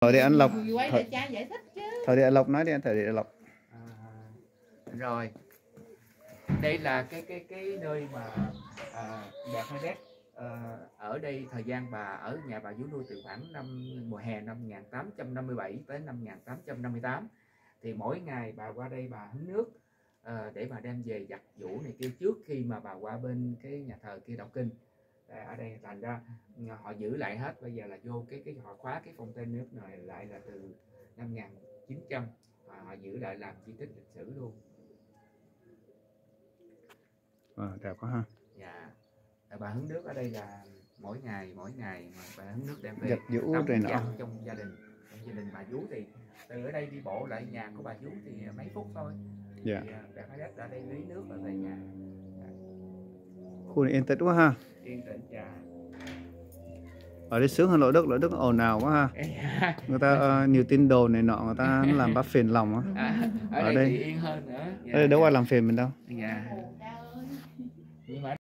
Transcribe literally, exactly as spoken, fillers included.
Thôi đi anh Lộc. Quay Thôi, lại cha giải thích chứ. thôi đi anh Lộc nói đi anh, thời đi anh Lộc. À, rồi đây là cái cái cái nơi mà à, Bernadette à, ở đây thời gian bà ở nhà bà vú nuôi từ khoảng năm mùa hè năm một nghìn tám trăm năm mươi bảy tới năm một nghìn tám trăm năm mươi tám. Thì mỗi ngày bà qua đây bà hứng nước à, để bà đem về giặt giũ này kia trước khi mà bà qua bên cái nhà thờ kia đọc kinh. À, ở đây thành ra họ giữ lại hết, bây giờ là vô cái cái họ khóa cái phong tên nước này lại là từ năm một nghìn chín trăm, à, họ giữ lại làm di tích lịch sử luôn. À, đẹp quá ha. Dạ. Bà hứng nước ở đây là mỗi ngày mỗi ngày mà bà hứng nước đem về Giặt giũ tắm rồi nọ. chăn trong gia đình, trong gia đình bà vú thì từ ở đây đi bộ lại nhà của bà vú thì mấy phút thôi. Dạ. Thì bà phải đất ở đây lấy nước rồi về nhà. Khu này yên tĩnh quá ha. Yên tĩnh. Dạ. Ở đây sướng hơn Lỗ Đức, Lỗ Đức ồn ào quá ha. Người ta uh, nhiều tin đồn này nọ, người ta làm bắt phiền lòng á. À, ở, ở đây, đây thì yên hơn nữa. Dạ, ở đây đâu dạ. ai làm phiền mình đâu. Dạ. Nhưng mà